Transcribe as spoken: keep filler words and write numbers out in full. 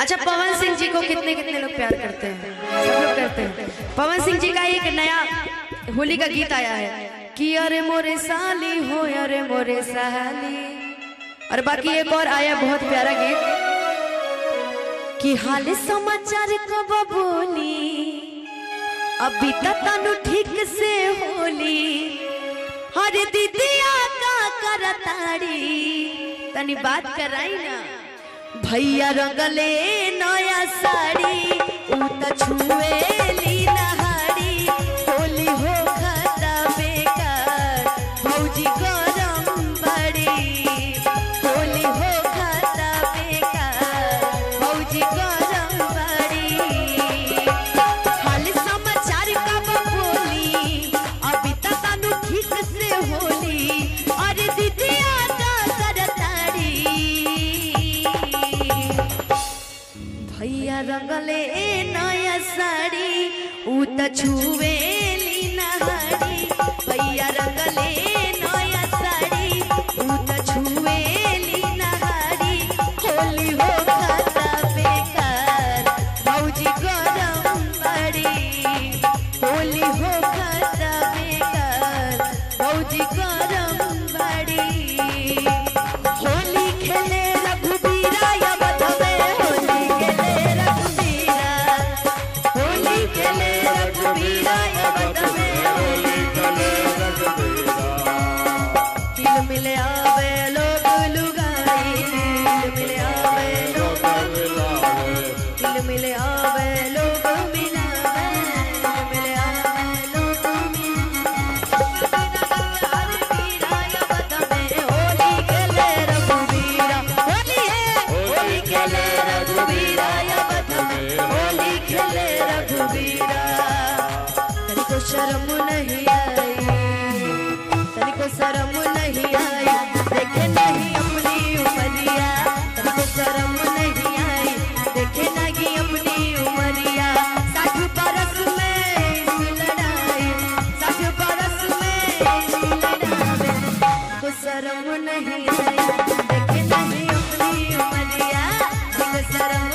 अच्छा, पवन सिंह जी को कितने कितने लोग प्यार करते हैं? सब लोग करते हैं। पवन सिंह जी का एक नया होली का गीत आया है कि अरे मोरे साली हो अरे मोरे साली, और बाकी एक और आया बहुत प्यारा गीत कि हाल समाचार कब बोली अभी तनु ठीक से होली, हर दीदिया का करताड़ी तनी बात कराई ना, भैया रंगले नया साड़ी ऊ त छुएली नहाड़ी, होली हो खाता बेकार भौजी गरम बड़ी, होली हो खाता बेकार भौजी गरम बड़ी, हाल समाचार कब बोली अभी तनु ठीक से होली, अरे दीदिया का करताड़ी भैया रंगले नया साड़ी ऊ त छुएली नहाड़ी, भैया रंगले नया साड़ी ऊ त छुएली नहाड़ी, होली हो खाता बेकार भौजी गरम बड़ी, होली हो खाता बेकार भौजी गरम बड़ी, होली खेले रघुबीरा या बधवे, होली खेले रघुबीरा, होली खेले रघुबीरा या बधवे, होली खेले रघुबीरा, तिल मिले आवे लोग लुगाई, तिल मिले आवे लोग मिलावे, तिल मिले आवे लोग मिलावे, तिल मिले आवे लोग रघुबीरा या बधवे, होली खेले रघुबीरा, होली है होली खेले रघुबीरा या बधवे, होली खेले रघुबीरा, तनिको शर्म नहीं आई, तनिको शर्म नहीं आई, देखे नहीं अपनी उमरिया, तनिको शर्म नहीं आई, देखे नहीं अपनी उमरिया, साठ बरस में इसकी लड़ाई, साठ बरस में इसकी लड़ाई, तनिको शर्म नहीं आई, देखे नहीं अपनी उमरिया, तनिको शर्म